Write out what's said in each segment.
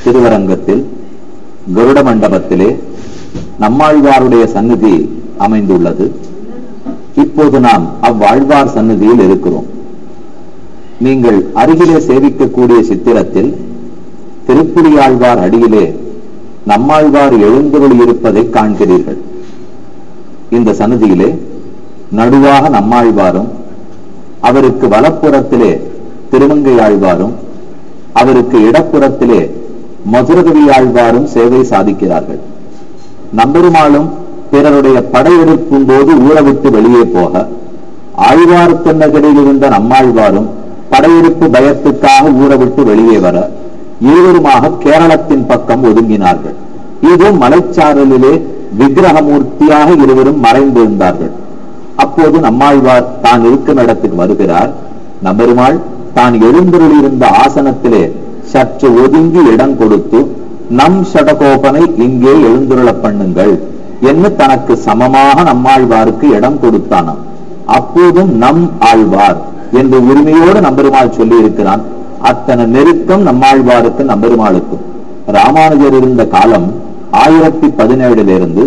திருவரங்கத்தில் கருட மண்டபத்திலே நம்மாழ்வாருடைய சந்நிதி அமைந்துள்ளது. இப்போது நாம் அவ்வாழ்வார் சந்நிதியில் இருக்கிறோம். நீங்கள் அருகிலே சேவிக்கக்கூடிய சித்திரத்தில் திருப்புலியாழ்வார் அடியிலே நம்மாழ்வார் எழுந்தருளி இருப்பதை காண்கிறீர்கள். இந்த சந்நிதியிலே நடுவாக நம்மாழ்வாரும், அவருக்கு வலப்புறத்திலே திருமங்கையாழ்வாரும், அவருக்கு இடப்புறத்திலே மதுரகவியாழ்வாரும் சேவை சாதிக்கிறார்கள். நம்பெருமாளும் பிறருடைய படையெடுக்கும் போது ஊறவிட்டு வெளியே போக, ஆழ்வார் நகரில் இருந்த நம்மாழ்வாரும் படையெடுப்பு பயத்துக்காக ஊறவிட்டு வெளியே வர, இருவருமாக கேரளத்தின் பக்கம் ஒதுங்கினார்கள். இது மலைச்சாரலிலே விக்கிரகமூர்த்தியாக இருவரும் மறைந்திருந்தார்கள். அப்போது நம்மாழ்வார் தான் இருக்கும் இடத்துக்கு வருகிறார். நம்பெருமாள் தான் எழுந்தருளியிருந்த ஆசனத்திலே சற்று ஒதுங்கி இடம் கொடுத்து, நம் ஷடகோபனை இங்கே எழுந்துருள பண்ணுங்கள் என்று தனக்கு சமமாக நம்மாழ்வாருக்கு இடம் கொடுத்தானாம். அப்போதும் நம் ஆழ்வார் என்று உரிமையோடு நம்பெருமாள் சொல்லி இருக்கிறான். அத்தனை நெருக்கம் நம்மாழ்வாருக்கு நம்பெருமாளுக்கும். ராமானுஜர் இருந்த காலம் 1017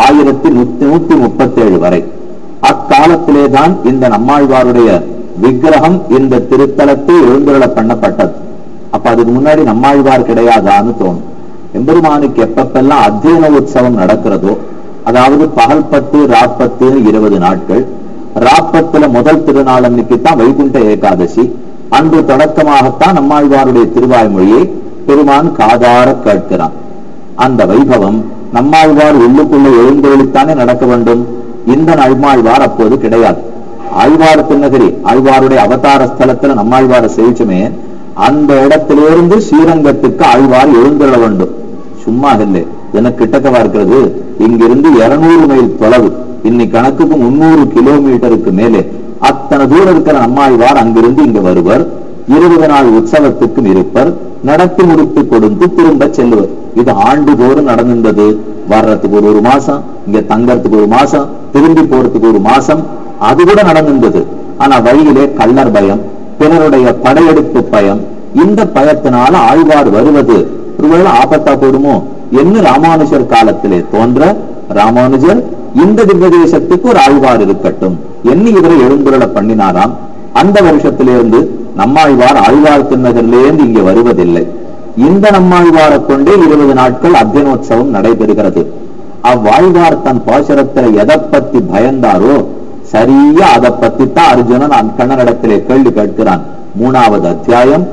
1137 வரை. அக்காலத்திலேதான் இந்த நம்மாழ்வாருடைய விக்கிரகம் இந்த திருத்தலத்தை எழுந்துருள பண்ணப்பட்டது. அப்ப அதுக்கு முன்னாடி நம்மாழ்வார் கிடையாதான்னு தோணும். எம்பெருமானுக்கு எப்பப்பெல்லாம் அத்தியன உற்சவம் நடக்கிறதோ, அதாவது பகல் 10 ராப்பத்து 20 நாட்கள், ராப்பத்துல முதல் திருநாள் அன்னைக்குத்தான் வைகுண்ட ஏகாதசி. அன்று தொடக்கமாகத்தான் நம்மாழ்வாருடைய திருவாய்மொழியை பெருமான் காதார கேட்கிறான். அந்த வைபவம் நம்மாழ்வார் உள்ளுக்குள்ள எழுந்தொழித்தானே நடக்க வேண்டும். இந்த நம்மாழ்வார் அப்போது கிடையாது. ஆழ்வார் திருநகரி ஆழ்வாருடைய அவதார ஸ்தலத்துல நம்மாழ்வார சேவிச்சுமே, அந்த இடத்திலிருந்து ஸ்ரீரங்கத்துக்கு ஆழ்வார் எழுந்துள்ள வேண்டும். சும்மா இல்லை, எனக்கு கிட்டக்கவா இருக்கிறது. இங்கிருந்து 200 மைல் தொலைவு, இன்னைக்கு கணக்குக்கு 300 கிலோமீட்டருக்கு மேலே. அத்தனை தூரம் இருக்கிற நம்மாழ்வார் அங்கிருந்து இங்க வருவர். 20 நாள் உற்சவத்துக்கும் இருப்பர். நடத்தி முடித்து கொடுத்து திரும்ப செல்லுவர். இது ஆண்டுதோறும் நடந்தது. வர்றதுக்கு ஒரு மாசம், இங்க தங்கறதுக்கு ஒரு மாசம், திரும்பி போறதுக்கு ஒரு மாசம், அது கூட நடந்தது. ஆனா வழியிலே கள்ளர் பயம், பிறருடைய படையெடுப்பு பயம், இந்த பயத்தினால ஆழ்வார் வருவது ஒருவேளை ஆபத்தா போடுமோ என்று ராமானுஜர் காலத்திலே தோன்ற, ராமானுஜர் இந்த திவ்யதேசத்துக்கு ஒரு ஆழ்வார் இருக்கட்டும் என்ன இவரை எழுந்துருள பண்ணினாராம். அந்த வருஷத்திலிருந்து நம்மாழ்வார் ஆழ்வார் திருநகரிலிருந்து இங்கே வருவதில்லை. இந்த நம்மாழ்வாரை கொண்டே 20 நாட்கள் அத்தியனோத்சவம் நடைபெறுகிறது. அவ்வாழ்வார் தன் பாசுரத்தை எதை பத்தி பயந்தாரோ சரியா அதை பத்தித்தான் அர்ஜுனன் கண்ணனிடத்திலே கேள்வி கேட்கிறான். 3வது அத்தியாயம்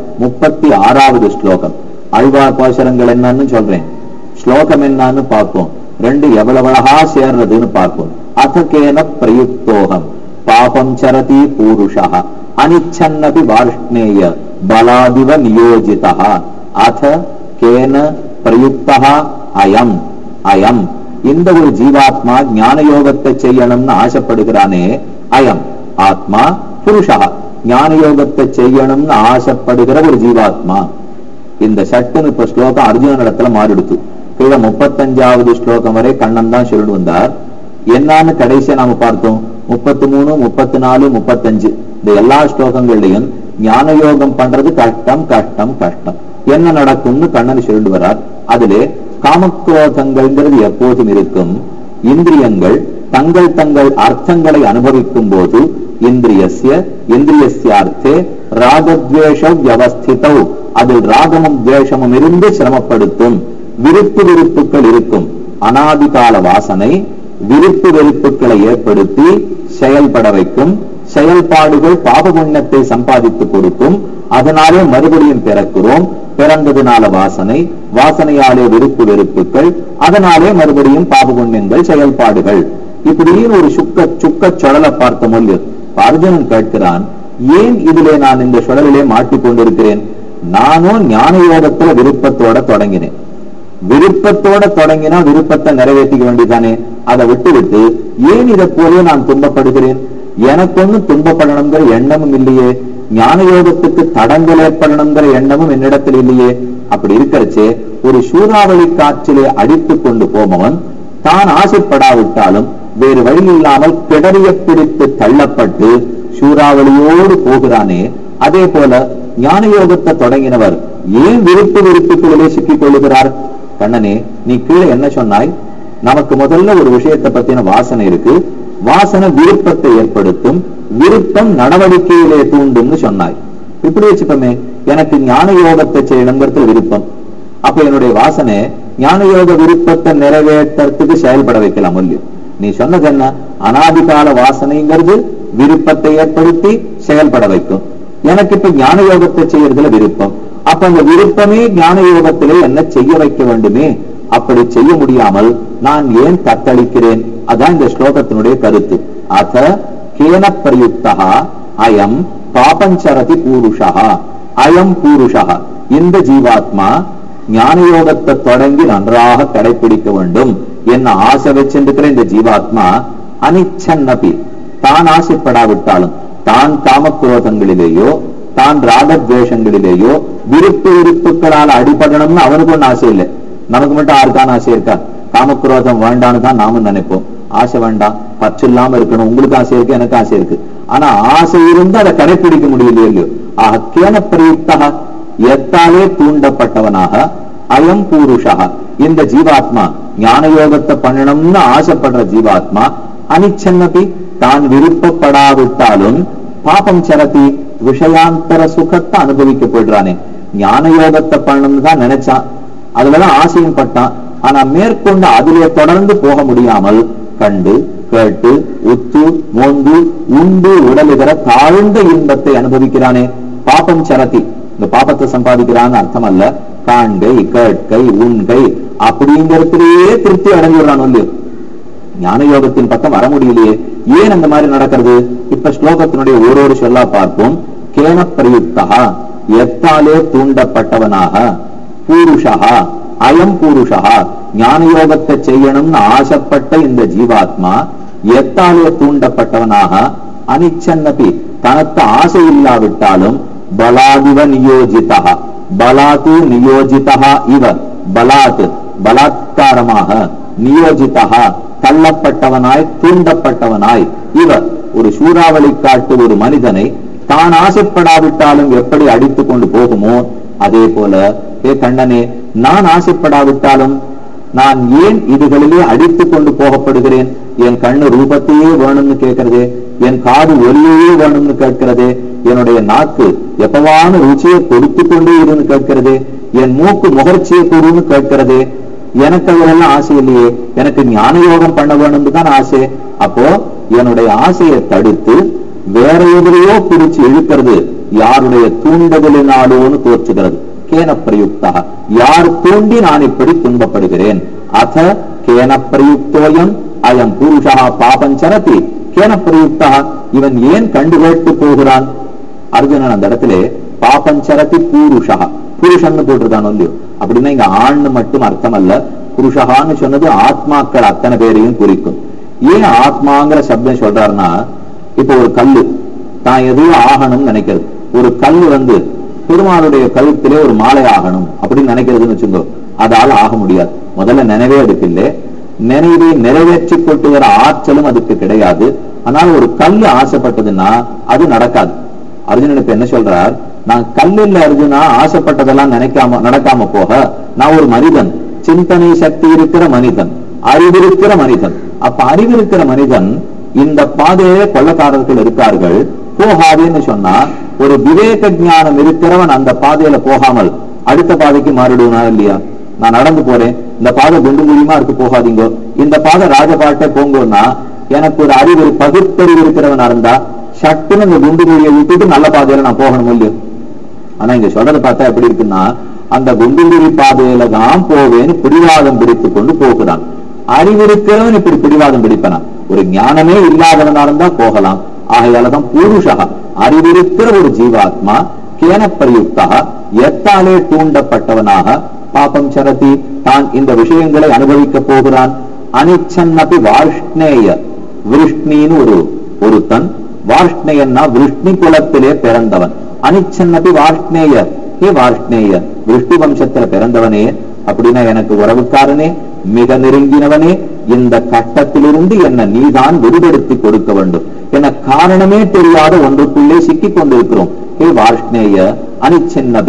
36வது ஸ்லோகம். ஆழ்வார் பாசுரங்கள் என்னன்னு சொல்றேன், ஸ்லோகம் என்னன்னு பார்ப்போம். 2 எவ்வளவு அழகா சேர்றதுன்னு பார்ப்போம். அத்தகேன பிரயுக்தோகம் பாபம் சரதி பூருஷா அனிச்சன்னபி வார்ஷ்ணேய பலாதிவ நியோஜிதா அத கேன பிரயுக்தா அயம் அயம். இந்த ஒரு ஜீவாத்மா ஞான யோகத்தை செய்யணும்னு ஆசைப்படுகிறானே, அயம் ஆத்மா புருஷா ஞான யோகத்தை செய்யணும்னு ஆசைப்படுகிற ஒரு ஜீவாத்மா. இந்த சட்டுன்னு இப்ப ஸ்லோகம் அர்ஜுனன் இடத்துல மாறிடுத்து. கீழே 35வது ஸ்லோகம் வரை கண்ணன் தான் சொல்லிட்டு வந்தார். என்னன்னு கடைசியா நாம பார்த்தோம். 33, 34, 35 இந்த எல்லா ஸ்லோகங்கள்லையும் ஞான யோகம் பண்றது கஷ்டம் கஷ்டம் கஷ்டம். என்ன நடக்கும்னு கண்ணன் சொல்லிட்டு வரார். அதிலே காமக்ரோதங்கள்ங்கிறது எப்போதும் இருக்கும். இந்திரியங்கள் தங்கள் தங்கள் அர்த்தங்களை அனுபவிக்கும் போது இந்திரியஸ்யார்த்தே ராகத்வேஷ வியவஸ்திதௌ, அதில் ராகமும் துவேஷமும் இருந்து சிரமப்படுத்தும். விருப்பு வெறுப்புகள் இருக்கும். அனாதிகால வாசனை விருப்பு வெறுப்புகளை ஏற்படுத்தி செயல்பட வைக்கும். செயல்பாடுகள் பாப புண்ணியத்தை சம்பாதித்து கொடுக்கும். அதனாலே மறுபடியும் பிறக்கிறோம். பிறந்ததுனால வாசனை, வாசனையாலே விருப்பு வெறுப்புகள், அதனாலே மறுபடியும் பாப புண்ணியங்கள் செயல்பாடுகள். இப்படின்னு ஒரு சுக்க சுழலை பார்த்த மொழி. அர்ஜுனன் கேட்கிறான், ஏன் இதிலே நான் இந்த சுழலிலே மாட்டிக்கொண்டிருக்கிறேன்? நானும் ஞான யோகத்துல விருப்பத்தோட தொடங்கினேன். விருப்பத்தோட தொடங்கினா விருப்பத்தை நிறைவேற்றிக்க வேண்டியதானே. அதை விட்டு ஏன் இதை போல நான் துன்பப்படுகிறேன்? எனக்கு ஒன்னும் துன்பப்படணுங்கிற எண்ணமும் இல்லையே. ஞான யோகத்துக்கு தடங்கள் ஏற்படணுங்கிற எண்ணமும் என்னிடத்தில் இல்லையே. அப்படி இருக்கிறச்சே ஒரு சூறாவளி காற்றிலே அடித்து கொண்டு போபவன் தான் ஆசைப்படாவிட்டாலும் வேறு வழி இல்லாமல் பிடரிய பிடித்து தள்ளப்பட்டு சூறாவளியோடு போகிறானே, அதே போல ஞான யோகத்தை தொடங்கினவர் ஏன் விருப்பு வெறுப்புகளிலே சிக்கிக் கொள்ளுகிறார்? கண்ணனே, நீ கீழே என்ன சொன்னாய்? நமக்கு முதல்ல ஒரு விஷயத்தை பத்தின வாசனை இருக்கு, வாசனை விருப்பத்தை ஏற்படுத்தும், விருப்பம் நடவடிக்கையிலே தூண்டும்னு சொன்னாய். இப்படி வச்சுப்போமே, எனக்கு ஞான யோகத்தை செய்யணுங்கிறது விருப்பம். அப்ப என்னுடைய வாசனை ஞான யோக விருப்பத்தை நிறைவேற்றத்துக்கு செயல்பட வைக்கலாம் இல்லையோ? நீ சொன்னது என்ன? அனாதிகால வாசனைங்கிறது விருப்பத்தை ஏற்படுத்தி செயல்பட வைக்கும். எனக்கு இப்ப ஞான யோகத்தை செய்யறதுல விருப்பம். அப்ப அந்த விருப்பமே ஞான யோகத்திலே என்ன செய்ய வைக்க வேண்டுமே, அப்படி செய்ய முடியாமல் நான் ஏன் தத்தளிக்கிறேன்? அதான் இந்த ஸ்லோகத்தினுடைய கருத்து. அத கேன பிரயுக்தா அயம் பாபஞ்சரதி பூருஷா. அயம் பூருஷா, இந்த ஜீவாத்மா ஞான யோகத்தை தொடங்கி நன்றாக கடைபிடிக்க வேண்டும் என்ன ஆசை வச்சிருக்கிற இந்த ஜீவாத்மா அனிச்சன்னபி, தான் ஆசைப்படாவிட்டாலும், தான் காமக்ரோதங்களிலேயோ தான் ராகத்வேஷங்களிலேயோ விருப்பு விருப்புகளால் அடிபடணும்னு அவனுக்கு ஒண்ணு ஆசை இல்லை. நமக்கு மட்டும் யாருக்கான ஆசை இருக்கா? காமக்ரோதம் வேண்டான்னு தான் நாமும் நினைப்போம். ஆசை வேண்டாம், பற்று இல்லாம இருக்கணும். உங்களுக்கு ஆசை இருக்கு, எனக்கு ஆசை இருக்கு. ஆனா ஆசை இருந்து அதை கடைபிடிக்க முடியலையோ இல்லையோ. ஆக கேன பிரயுக்தா, எத்தாலே தூண்டப்பட்டவனாக, அயம் பூருஷா, இந்த ஜீவாத்மா ஞான யோகத்தை பண்ணணும்னு ஆசைப்படுற ஜீவாத்மா அனிச்சன்னபி, தான் விருப்பப்படாவிட்டாலும் பாபம் சரதி, விஷயாந்தர சுகத்தை அனுபவிக்க போயிடுறானே. ஞான யோகத்தை பண்ணணும்னு தான் நினைச்சான், அதுலதான் ஆசையும் பட்டான். ஆனா மேற்கொண்டு அதிலே தொடர்ந்து போக முடியாமல் கண்டு கேட்டு உத்து மோந்து உண்டு உடலுகிற தாழ்ந்த இன்பத்தை அனுபவிக்கிறானே. பாபம் சரதி, இந்த பாபத்தை சம்பாதிக்கிறான்னு அர்த்தம் அல்ல. காண்கை கேட்கை உண்கை அப்படிங்கிறதுலயே திருப்தி அடைஞ்சிடறான் இல்லையோ. ஞான யோகத்தின் பக்கம் வர முடியலையே. ஏன் அந்த மாதிரி நடக்கிறது? இப்ப ஸ்லோகத்தினுடைய ஒரு சொல்லா பார்ப்போம். கேன பிரயுக்தா, எத்தாலே தூண்டப்பட்டவனாக, பூருஷா அயம் பூருஷா, ஞான யோகத்தை செய்யணும்னு ஆசைப்பட்ட இந்த ஜீவாத்மா எத்தாலே தூண்டப்பட்டவனாக, அனிச்சன்னபி, தனக்கு ஆசை இல்லாவிட்டாலும், பலாதிவ நியோஜிதா, பலாத்து நியோஜிதா இவ, பலாத் பலாத்காரமாக, நியோஜிதா தள்ளப்பட்டவனாய் தூண்டப்பட்டவனாய், இவ ஒரு சூறாவளி காட்டு ஒரு மனிதனை தான் ஆசைப்படாவிட்டாலும் எப்படி அடித்துக் கொண்டு போகுமோ அதே போல, ஏ கண்ணனே, நான் ஆசைப்படாவிட்டாலும் நான் ஏன் இதுகளிலே அடித்துக் கொண்டு போகப்படுகிறேன்? என் கண்ணு ரூபத்தையே வேணும்னு கேட்கிறதே, என் காது ஒலியையே வேணும்னு கேட்கிறதே, என்னுடைய நாக்கு எப்பவான ருச்சியை கொடுத்து கொண்டே இருந்து கேட்கிறதே, என் மூக்கு முகர்ச்சியை கூடுன்னு கேட்கிறதே. எனக்கு அதெல்லாம் ஆசை இல்லையே, எனக்கு ஞான யோகம் பண்ண வேணும்னு தான் ஆசை. அப்போ என்னுடைய ஆசையை தடுத்து வேற எதிரையோ பிடிச்சு இழுக்கிறது யாருடைய தூண்டுதலினாலோன்னு தோற்றுகிறது. கேன பிரயுக்தா, யார் தூண்டி நான் இப்படி துன்பப்படுகிறேன்? அத கேன பிரயுக்தோயம் அயம் புருஷா பாபஞ்சரதி. கேன பிரயுக்தா, இவன் ஏன் கண்டு கேட்டு போகிறான்? அர்ஜுனன் அந்த இடத்துல பாபஞ்சரதி பூருஷா, புருஷன்னு போட்டிருக்கான் இல்லையோ. அப்படின்னா இங்க ஆண்னு மட்டும் அர்த்தம் அல்ல, புருஷகான்னு சொன்னது ஆத்மாக்கள் அத்தனை பேரையும் குறிக்கும். ஏன் ஆத்மாங்கிற சப்தம் சொல்றாருன்னா, இப்ப ஒரு கல்லு தான் எதுவும் ஆகணும்னு நினைக்கிறது. ஒரு கல்லு பெருமாளுடைய கழுத்திலே ஒரு மாலை ஆகணும் அப்படின்னு நினைக்கிறதுன்னு வச்சுக்கோ, அதால ஆக முடியாது. முதல்ல நினைவே அதுக்கு இல்லை, நினைவை நிறைவேற்றி கொட்டுகிற ஆற்றலும் அதுக்கு கிடையாது. ஆனால் ஒரு கல்லு ஆசைப்பட்டதுன்னா அது நடக்காது. அர்ஜுனன் இப்ப என்ன சொல்றார்? நான் கல்லில் அர்ஜுனா ஆசைப்பட்டதெல்லாம் நடக்காம போக, நான் ஒரு மனிதன், சிந்தனை சக்தி இருக்கிற மனிதன், அறிவிருக்கிற மனிதன். அப்ப அறிவிருக்கிற மனிதன் இந்த பாதையிலே கொள்ளக்காரர்கள் இருக்கார்கள், போகாதேன்னு சொன்னா, ஒரு விவேக ஞானம் இருக்கிறவன் அந்த பாதையில போகாமல் அடுத்த பாதைக்கு மாறிடுவனா இல்லையா? நான் நடந்து போறேன், இந்த பாதை குண்டு குழியுமா இருக்கு, போகாதீங்க, இந்த பாதை ராஜபாட்டை போங்கன்னா, எனக்கு ஒரு அறிவு பகுத்தறிவு இருக்கிறவனா இருந்தா சட்டுன்னு இந்த குண்டு குழியை விட்டுட்டு நல்ல பாதையில நான் போகணும் இல்லையோ. ஆனா இங்க சொல்றதை பார்த்தா எப்படி இருக்குன்னா, அந்த குண்டுகுழி பாதையில தான் போவேன்னு பிடிவாதம் பிடித்து கொண்டு போகிறான். அறிவிருக்கிறவன் இப்படி பிடிவாதம் பிடிப்பனா? ஒரு ஞானமே இல்லாதவனா இருந்தா போகலாம். ஆகையாலதான் பூருஷா, அறிவிருக்கிற ஒரு ஜீவாத்மா, கேன பிரயுக்தா, எத்தாலே தூண்டப்பட்டவனாக, பாபம் சரதி, தான் இந்த விஷயங்களை அனுபவிக்க போகிறான். அனிச்சன்னபி வாஷ்ணேய, விருஷ்ணின்னு ஒருத்தன், வாஷ்ணேயன்னா விருஷ்ணி குலத்திலே பிறந்தவன். அனிச்சன்னபி வாஷ்ணேய, ஹே வாஷ்ணேய, விருஷ்ணி வம்சத்துல பிறந்தவனே, அப்படின்னா எனக்கு உறவுக்காரனே, மிக நெருங்கினவனே, இந்த கட்டத்திலிருந்து என்ன நீதான் விடுபடுத்தி கொடுக்க வேண்டும். என காரணமே தெரியாத ஒன்றுக்குள்ளே சிக்கிக் கொண்டிருக்கிறோம். ஹே வாஷ்ணேய, அனிச்சன்னபி,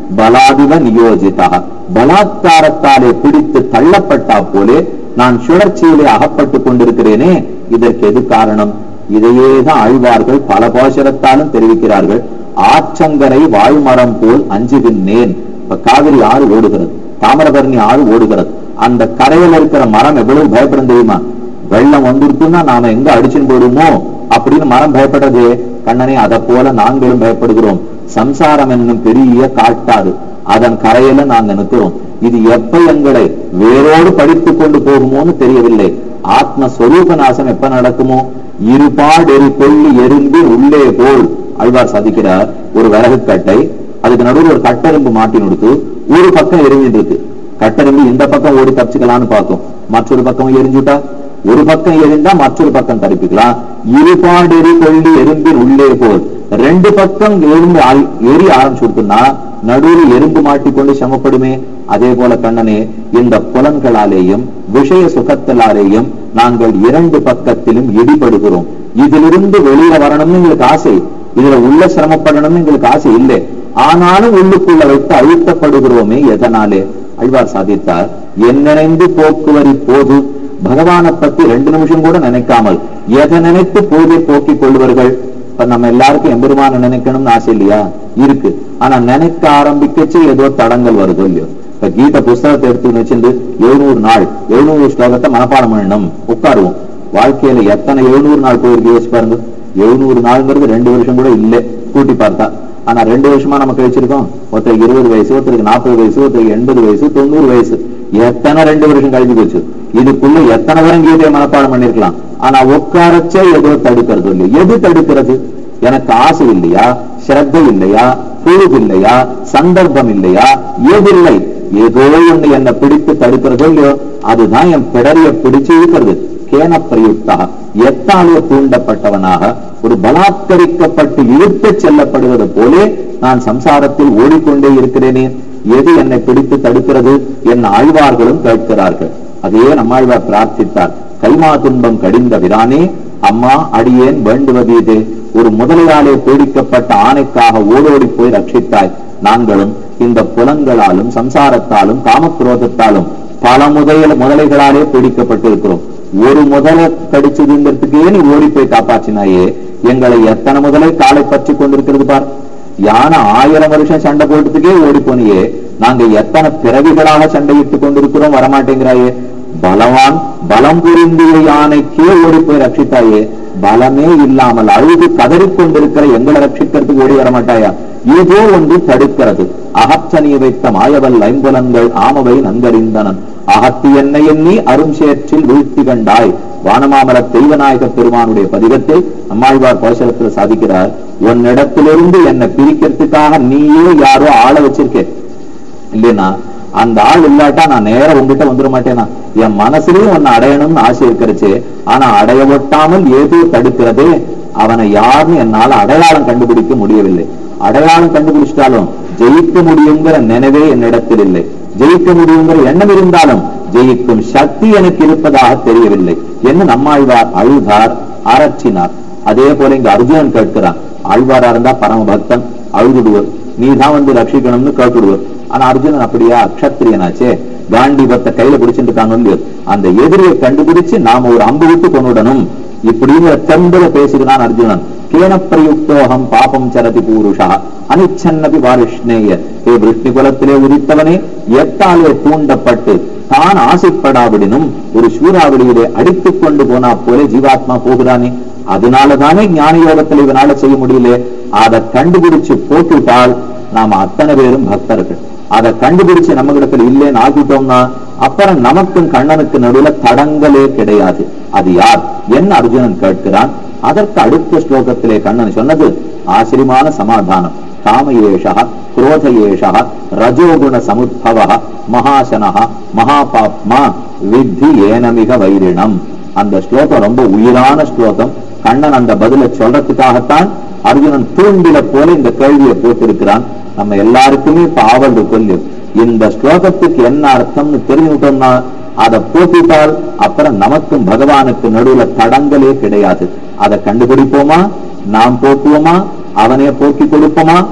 பலாதிவ நியோஜிதா, பலாத்காரத்தாலே பிடித்து தள்ளப்பட்டா போலே நான் சுழற்சியிலே அகப்பட்டு கொண்டிருக்கிறேனே, இதற்கு எது காரணம்? இதையேதான் ஆழ்வார்கள் பல பாசுரத்தாலும் தெரிவிக்கிறார்கள். ஆற்றங்கரை வாழ்மரம் போல் அஞ்சுகின்றேன். இப்ப காவிரி ஆறு ஓடுகிறது, தாமிரபரணி ஆறு ஓடுகிறது. அந்த கரையில் இருக்கிற மரம் எவ்வளவு பயப்படும் தெரியுமா? வெள்ளம் வந்துருக்குன்னா நாம எங்க அடிச்சுன்னு போடுமோ அப்படின்னு மரம் பயப்படுறதே. கண்ணனே, அதை போல நாங்களும் பயப்படுகிறோம். சம்சாரம் என்னும் பெரிய காட்டாறு, அதன் கரையில நாங்க நிற்கிறோம். இது எப்ப எங்களை வேரோடு படித்து கொண்டு போகுமோன்னு தெரியவில்லை. ஆத்மஸ்வரூப நாசம் எப்ப நடக்குமோ? இருபாடெறி கொள்ளி எறும்பி உள்ளே போல் ஆழ்வார் சாதிக்கிறார். ஒரு விறகு கட்டை, அதுக்கு நடுவில் ஒரு கட்டெரும்பு மாட்டி கொடுத்து ஒரு பக்கம் எரிஞ்சிட்டு இருக்கு. கட்டெரும்பு இந்த பக்கம் ஓடி தப்பிச்சுக்கலான்னு பார்க்கும், மற்றொரு பக்கம் எரிஞ்சுட்டா ஒரு பக்கம் எரிந்தா மற்றொரு பக்கம் தடுப்பிக்கலாம். இருபாடெறி கொள்ளி எறும்பின் உள்ளே போல் ரெண்டு பக்கம் எறும்பு எரி ஆரம்பிச்சுடுத்துன்னா நடுவில் எறும்பு மாட்டிக்கொண்டு சமப்படுமே. அதே போல கண்ணனே, இந்த புலன்களாலேயும் விஷய சுகத்திலாலேயும் நாங்கள் இரண்டு பக்கத்திலும் இடிபடுகிறோம். இதிலிருந்து வெளியில வரணும்னு எங்களுக்கு ஆசை, இதுல உள்ள சிரமப்படணும்னு எங்களுக்கு ஆசை இல்லை. ஆனாலும் உள்ளுக்குள்ள வைத்து அழுத்தப்படுகிறோமே. எதனாலே? ஆழ்வார் சாதித்தார், என்னிணைந்து போக்குவரி போது. பகவானை பத்தி 2 நிமிஷம் கூட நினைக்காமல் எதை நினைத்து போதை போக்கிக் கொள்வார்கள். இப்ப நம்ம எல்லாருக்கும் எம்பெருமான நினைக்கணும்னு ஆசை இல்லையா? இருக்கு. ஆனா நினைக்க ஆரம்பிக்கச்சு ஏதோ தடங்கள் வருதோ இல்லையோ. இப்ப கீத புஸ்தகத்தை எடுத்து வச்சிருந்து 700 நாள் 700 ஸ்லோகத்தை மனப்பாடம் பண்ணணும் உட்காருவோம். வாழ்க்கையில எத்தனை 700 நாள் போயிருக்கு யோசிச்சு பாருங்க. 700 நாள்ங்கிறது 2 வருஷம் கூட இல்லை கூட்டி பார்த்தா. ஆனா 2 வருஷமா நம்ம கழிச்சிருக்கோம். ஒருத்தருக்கு 20 வயசு, ஒருத்தருக்கு 40 வயசு, ஒருத்தருக்கு 80 வயசு, 90 வயசு. எத்தனை 2 வருஷம் கழிஞ்சு போச்சு. இதுக்குள்ள எத்தனை வரம் கீதையை மனப்பாடம் பண்ணிருக்கலாம். ஆனா உட்காரச்சே ஏதோ தடுக்கிறது இல்லையா? எது தடுக்கிறது? எனக்கு ஆசை இல்லையா? ஸ்ரத்தை இல்லையா? பொழுது இல்லையா? சந்தர்ப்பம் இல்லையா? ஏதில்லை. ஏதோ ஒண்ணு என்னை பிடித்து தடுக்கிறதோ இல்லையோ, அதுதான் என் பிடரிய பிடிச்சு இருக்கிறது. கேன பிரயுக்தா, எத்தாலே தூண்டப்பட்டவனாக ஒரு பலாத்கரிக்கப்பட்டு இழுத்து செல்லப்படுவது போலே நான் சம்சாரத்தில் ஓடிக்கொண்டே இருக்கிறேனே. எது என்னை பிடித்து தடுக்கிறது? என் ஆழ்வார்களும் கேட்கிறார்கள். அதையே நம்மாழ்வார் பிரார்த்தித்தார். கைமா துன்பம் கடிந்த விரானே, அம்மா அடியேன் வேண்டுவதீதே. ஒரு முதலையாலே பீடிக்கப்பட்ட ஆணைக்காக ஓடோடி போய் ரட்சித்தாய். நாங்களும் இந்த புலன்களாலும் சம்சாரத்தாலும் காமக்ரோதத்தாலும் பல முதலைகளாலே பீடிக்கப்பட்டு இருக்கிறோம். ஒரு முதலை கடிச்சதுங்கிறதுக்கே நீ ஓடி போய் காப்பாற்றினாயே, எங்களை எத்தனை முதலை காலை பற்றி கொண்டிருக்கிறது பார். யானை 1000 வருஷம் சண்டை போட்டதுக்கே ஓடி போனியே, நாங்க எத்தனை பிறவிகளாக சண்டையிட்டுக் கொண்டிருக்கிறோம், வரமாட்டேங்கிறாயே. பலவான் பலம் புரிந்திய யானைக்கே ஓடி போய் ரட்சித்தாயே, பலமே இல்லாமல் அழுது கதறிக்கொண்டிருக்கிற எங்களை ரட்சிக்கிறதுக்கு ஓடி வரமாட்டாயா? ஏதோ ஒன்று தடுக்கிறது. அகச்சனிய வைத்த மாயவல் ஐம்புலன்கள் ஆமவை நன்கறிந்தனன். அகத்தி என்னை எண்ணி அரும் சேற்றில் வீழ்த்தி கண்டாய். வானமாமர தெய்வநாயக பெருமானுடைய பதிகத்தை நம்மாழ்வார் கோஷலத்தில் சாதிக்கிறார். உன்னிடத்திலிருந்து என்னை பிரிக்கிறதுக்காக நீயே யாரோ ஆள வச்சிருக்கே இல்லைன்னா, அந்த ஆள் இல்லாட்டா நான் நேரம் உங்ககிட்ட வந்துட மாட்டேனா? என் மனசுலயும் உன்னை அடையணும்னு ஆசை இருக்கிறச்சு, ஆனா அடைய ஒட்டாமல் ஏதோ தடுக்கிறதே. அவனை யாருன்னு என்னால அடையாளம் கண்டுபிடிக்க முடியவில்லை. அடையாளம் கண்டுபிடிச்சிட்டாலும் ஜெயிக்க முடியுங்கிற நினைவே என்னிடத்தில் இல்லை. ஜெயிக்க முடியுங்கிற எண்ணம் இருந்தாலும் ஜெயிக்கும் சக்தி எனக்கு இருப்பதாக தெரியவில்லை என்று நம்மாழ்வார் அழுதார், அரற்றினார். அதே போல இங்க அர்ஜுனன் கேட்கிறான். ஆழ்வாரா இருந்தா பரம பக்தன், அழுதுடுவர், நீதான் வந்து ரட்சிக்கணும்னு கேட்டுடுவர். ஆனா அர்ஜுனன் அப்படியா? அக்ஷத்திரியனாச்சே, காண்டிபத்தை கையில பிடிச்சிட்டு இருக்காங்க இல்லையோ, அந்த எதிரியை கண்டுபிடிச்சு நாம ஒரு அம்பு விட்டு கொண்டுடணும் இப்படிங்கிற தெம்பல பேசுகிறான் அர்ஜுனன். கேனப்பிரயுக்தோகம் பாபம் சரதி பூருஷா அனிச்சன்னபி வாரிஷ்ணேய. விஷ்ணு குலத்திலே உதித்தவனே, எத்தாலே தூண்டப்பட்டு தான் ஆசைப்படாவிடனும் ஒரு சூறாவளியிலே அடித்துக் கொண்டு போனா போல ஜீவாத்மா போகிறானே. அதனாலதானே ஞான யோகத்தில் இவனால செய்ய முடியல. அதை கண்டுபிடிச்சு போட்டுட்டால் நாம அத்தனை பேரும் பக்தர்கள். அதை கண்டுபிடிச்சு நம்ம இடத்துல இல்லைன்னு ஆகிட்டோம்னா அப்புறம் நமக்கும் கண்ணனுக்கு நடுவில் தடங்களே கிடையாது. அது யார் என்ன அர்ஜுனன் கேட்கிறான். அதற்கு அடுத்த ஸ்லோகத்திலே கண்ணன் சொன்னது ஆச்சரியமான சமாதானம். காமயேஷா குரோதயேஷா ரஜோகுண சமுத்பவ மகாசனா மகாபாப்மா வித்தி ஏனமிக வைரிணம். அந்த ஸ்லோகம் ரொம்ப உயிரான ஸ்லோகம். கண்ணன் அந்த பதிலை சொல்றதுக்காகத்தான் அர்ஜுனன் தூண்டில போல இந்த கேள்வியை போட்டிருக்கிறான். நம்ம எல்லாருக்குமே பாவல் கொல்லு. இந்த ஸ்லோகத்துக்கு என்ன அர்த்தம்னு தெரிஞ்சுட்டோம்னா அதை போட்டிட்டால் அப்புறம் நமக்கும் பகவானுக்கு நடுவுல தடங்களே கிடையாது. அதை கண்டுபிடிப்போமா, நாம் போக்குவோமா, அவனே போக்கி கொடுப்போமா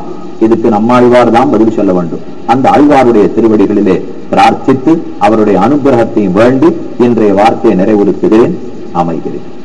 இதுக்கு நம்மாழ்வார் தான் பதில் சொல்ல வேண்டும். அந்த ஆழ்வாருடைய திருவடிகளிலே பிரார்த்தித்து அவருடைய அனுகிரகத்தையும் வேண்டி இன்றைய வார்த்தையை நிறைவுறுத்துகிறேன். அமைகிறேன்.